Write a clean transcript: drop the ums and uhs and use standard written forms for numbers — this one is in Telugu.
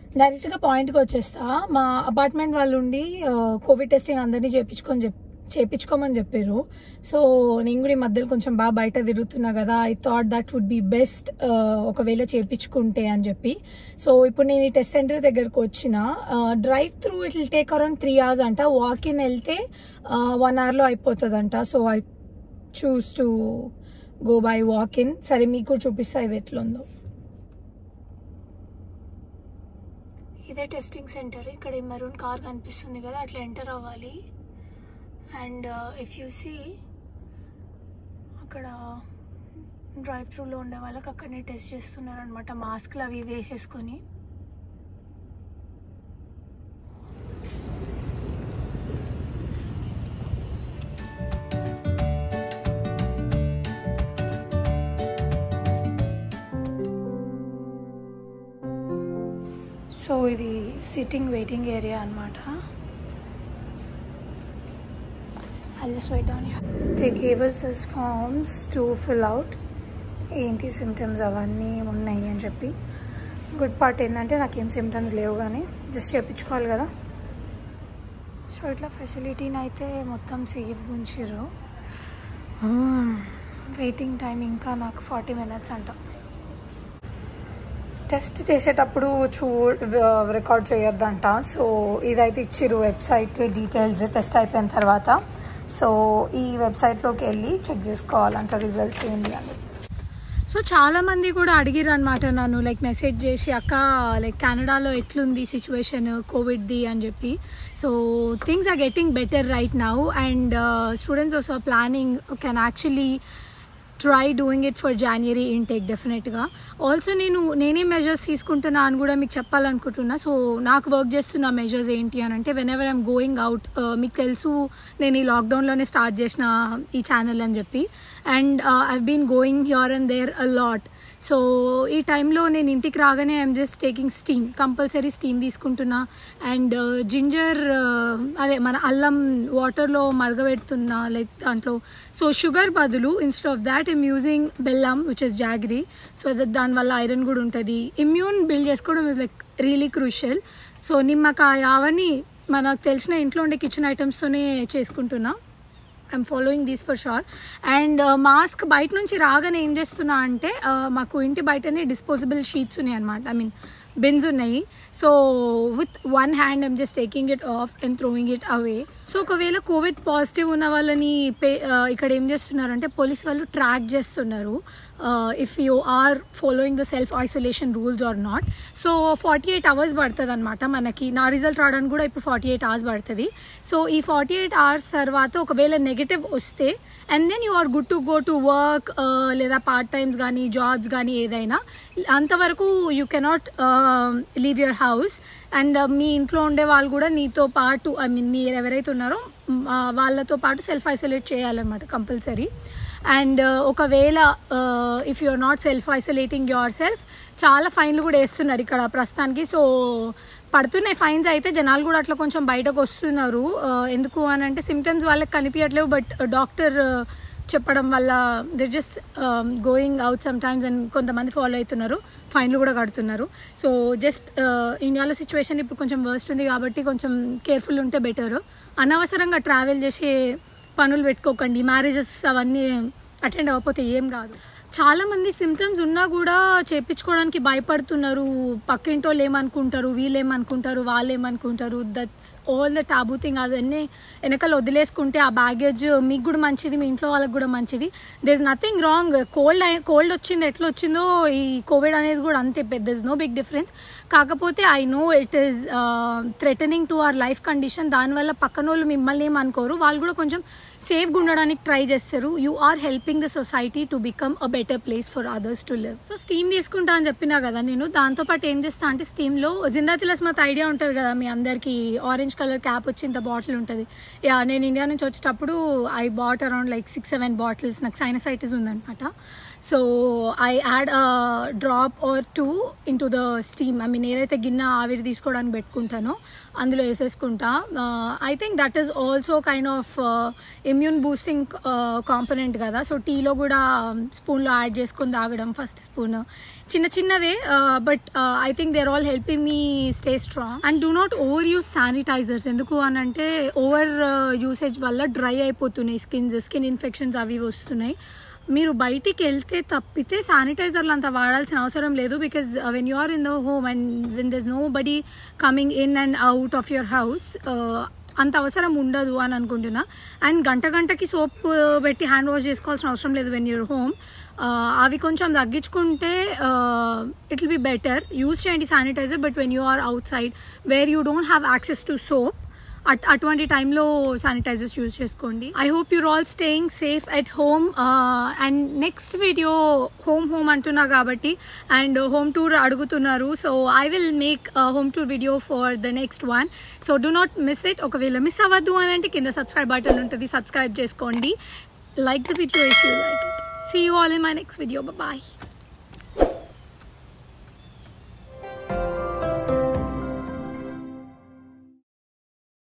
డైరెక్ట్గా పాయింట్కి వచ్చేస్తా. మా అపార్ట్మెంట్ వాళ్ళు ఉండి కోవిడ్ టెస్టింగ్ అందరినీ చేయించుకోమని చెప్పారు. సో నేను కూడా ఈ మధ్యలో కొంచెం బాగా బయట తిరుగుతున్నా కదా, I thought that would be best ఒకవేళ చేయించుకుంటే అని చెప్పి. సో ఇప్పుడు నేను ఈ టెస్ట్ సెంటర్ దగ్గరకు వచ్చిన. Drive through it will take around 3 hours అంట, వాకిన్ వెళ్తే 1 hourలో అయిపోతుందంట. So I choose to go by walk in. సరే మీకు చూపిస్తా ఇది ఎట్లుందో. ఇదే టెస్టింగ్ సెంటర్. ఇక్కడ ఈ మెరూన్ కార్ కనిపిస్తుంది కదా, అట్లా ఎంటర్ అవ్వాలి. అండ్ ఇఫ్ యూ సీ అక్కడ డ్రైవ్ త్రూలో ఉండే వాళ్ళకి అక్కడనే టెస్ట్ చేస్తున్నారు అనమాట, మాస్క్లు అవి వేసేసుకొని. సో ఇది సిట్టింగ్ వెయిటింగ్ ఏరియా అనమాట. I'll just wait down here. They gave us these forms to fill out. ఏంటి సిమ్టమ్స్ అవన్నీ ఉన్నాయి అని చెప్పి. గుడ్ పార్ట్ ఏంటంటే నాకేం సిమ్టమ్స్ లేవు, కానీ జస్ట్ చేయించుకోవాలి కదా. సో ఇట్లా ఫెసిలిటీని అయితే మొత్తం సేఫ్ ఉంచారు. వెయిటింగ్ టైం ఇంకా నాకు 40 minutes అంట. టెస్ట్ చేసేటప్పుడు రికార్డ్ చేయొద్దంట. సో ఇదైతే ఇచ్చిర్రు వెబ్సైట్ డీటెయిల్స్ టెస్ట్ అయిపోయిన తర్వాత. సో ఈ వెబ్సైట్లోకి వెళ్ళి చెక్ చేసుకోవాలంట రిజల్ట్స్ ఏంటి అని. సో చాలామంది కూడా అడిగిరు అనమాట నన్ను, లైక్ మెసేజ్ చేసి, అక్క లైక్ కెనడాలో ఎట్లుంది సిచ్యువేషన్ కోవిడ్ది అని చెప్పి. So things are getting better right now and students also planning can actually try doing it for January intake డెఫినెట్గా. ఆల్సో నేనే మెజర్స్ తీసుకుంటున్నా అని కూడా మీకు చెప్పాలనుకుంటున్నా. సో నాకు వర్క్ చేస్తున్న మెజర్స్ ఏంటి అని అంటే, whenever I'm going out, మీకు తెలుసు నేను ఈ లాక్డౌన్లోనే స్టార్ట్ చేసిన ఈ ఛానల్ అని చెప్పి. And I've been going here and there a lot. So ఈ టైంలో నేను ఇంటికి రాగానే I'm just taking steam, compulsory steam తీసుకుంటున్నా. అండ్ జింజర్ అదే మన అల్లం వాటర్లో మరగబెడుతున్నా లైక్ దాంట్లో. సో షుగర్ బదులు instead of that I'm using బెల్లం విచ్ ఇస్ జాగరీ. సో దానివల్ల ఐరన్ కూడా ఉంటుంది. ఇమ్యూన్ బిల్డ్ చేసుకోవడం is like really crucial. So నిమ్మకాయ అవన్నీ మనకు తెలిసిన ఇంట్లో ఉండే కిచెన్ ఐటమ్స్తోనే చేసుకుంటున్నా. I'm following these for sure. And mask బయట నుంచి రాగానే ఏం చేస్తున్నా అంటే, మాకు ఇంటి బయటనే డిస్పోజబుల్ షీట్స్ ఉన్నాయి అనమాట, ఐ మీన్ బిన్స్ ఉన్నాయి. So with one hand I'm just taking it off and throwing it away. So ఒకవేళ కోవిడ్ పాజిటివ్ ఉన్న వాళ్ళని ఇక్కడ ఏం చేస్తున్నారంటే పోలీస్ వాళ్ళు ట్రాక్ చేస్తున్నారు, if you are following the self isolation rules or not. So 48 hours పడుతుంది అనమాట మనకి. నా రిజల్ట్ రావడానికి కూడా ఇప్పుడు 48 hours పడుతుంది. సో ఈ 48 hours తర్వాత ఒకవేళ నెగటివ్ వస్తే and then you are good to go to work లేదా పార్ట్ టైమ్స్ కానీ జాబ్స్ కానీ ఏదైనా. అంతవరకు you cannot leave your house. And మీ ఇంట్లో ఉండే వాళ్ళు కూడా నీతో పాటు, ఐ మీన్ మీరు ఎవరైతే ఉన్నారో వాళ్ళతో పాటు సెల్ఫ్ ఐసోలేట్ చేయాలన్నమాట కంపల్సరీ. అండ్ ఒకవేళ if you are not self isolating yourself, చాలా ఫైన్లు కూడా వేస్తున్నారు ఇక్కడ ప్రస్తుతానికి. సో పడుతున్నాయి ఫైన్స్ అయితే, జనాలు కూడా అట్లా కొంచెం బయటకు వస్తున్నారు. ఎందుకు అని అంటే సిమ్టమ్స్ వాళ్ళకి కనిపించట్లేవు, బట్ డాక్టర్ చెప్పడం వల్ల they just going out sometimes and కొంతమంది ఫాలో అవుతున్నారు, ఫైన్లు కూడా కడుతున్నారు. సో జస్ట్ ఇండియాలో సిచ్యువేషన్ ఇప్పుడు కొంచెం వర్స్ట్ ఉంది కాబట్టి కొంచెం కేర్ఫుల్ ఉంటే బెటర్. అనవసరంగా ట్రావెల్ చేసే పనులు పెట్టుకోకండి. మ్యారేజెస్ అవన్నీ అటెండ్ అవ్వకపోతే ఏం కాదు. చాలామంది సిమ్టమ్స్ ఉన్నా కూడా చేయించుకోవడానికి భయపడుతున్నారు. పక్కింటోళ్ళు ఏమనుకుంటారు, వీళ్ళు ఏమనుకుంటారు, వాళ్ళు ఏమనుకుంటారు. That's all the taboo thing. అదన్నీ వెనకాల వదిలేసుకుంటే ఆ బ్యాగేజ్ మీకు కూడా మంచిది, మీ ఇంట్లో వాళ్ళకి కూడా మంచిది. There is nothing wrong. Cold వచ్చింది ఎట్లా వచ్చిందో ఈ కోవిడ్ అనేది కూడా అంతే, there is no big difference. కాకపోతే I know it is threatening to our life condition. దానివల్ల పక్కన వాళ్ళు మిమ్మల్ని ఏమనుకోరు, వాళ్ళు కూడా కొంచెం సేఫ్గా ఉండడానికి ట్రై చేస్తారు. You are helping the society to become a better place for others to live. So steam తీసుకుంటా అని చెప్పినా కదా నేను. దాంతోపాటు ఏం చేస్తా అంటే స్టీమ్లో జిందా తిలస్మాత్ ఐడియా ఉంటుంది కదా మీ అందరికీ, ఆరెంజ్ కలర్ క్యాప్ వచ్చి ఇంత బాటిల్ ఉంటుంది. నేను ఇండియా నుంచి వచ్చేటప్పుడు I bought around like 6-7 bottles. నాకు సైనసైటిస్ ఉందనమాట. So I add drop or 2 into the steam. I mean ఏదైతే గిన్నె ఆవిరి తీసుకోవడానికి పెట్టుకుంటానో అందులో వేసేసుకుంటా. I think that is also kind of immune boosting component కదా. సో టీలో కూడా స్పూన్లో యాడ్ చేసుకొని తాగడం, ఫస్ట్ స్పూన్ చిన్న చిన్నవే, but I think they are all helping me stay strong. And do not over use sanitisers. ఎందుకు అని అంటే ఓవర్ యూసేజ్ వల్ల డ్రై అయిపోతున్నాయి స్కిన్ ఇన్ఫెక్షన్స్ అవి వస్తున్నాయి. మీరు బయటికి వెళ్తే తప్పితే శానిటైజర్లు అంత వాడాల్సిన అవసరం లేదు. Because when you are in the home and when there is nobody coming in and out of your house అంత అవసరం ఉండదు అని అనుకుంటున్నా. అండ్ గంటకి సోప్ పెట్టి హ్యాండ్ వాష్ చేసుకోవాల్సిన అవసరం లేదు వెన్ యూర్ హోమ్. అవి కొంచెం తగ్గించుకుంటే it will be better. Use చేయండి sanitizer, but when you are outside where you don't have access to soap అటువంటి టైంలో శానిటైజర్స్ యూజ్ చేసుకోండి. I hope you're all staying safe at home. And next video home అంటున్నా కాబట్టి అండ్ హోమ్ టూర్ అడుగుతున్నారు. So I will make home tour video for the next one. So do not miss it. ఒకవేళ మిస్ అవ్వద్దు అని అంటే కింద సబ్స్క్రైబ్ బటన్ ఉంటుంది, సబ్స్క్రైబ్ చేసుకోండి. Like the video if you like it. See you all in my next video. Bye bye.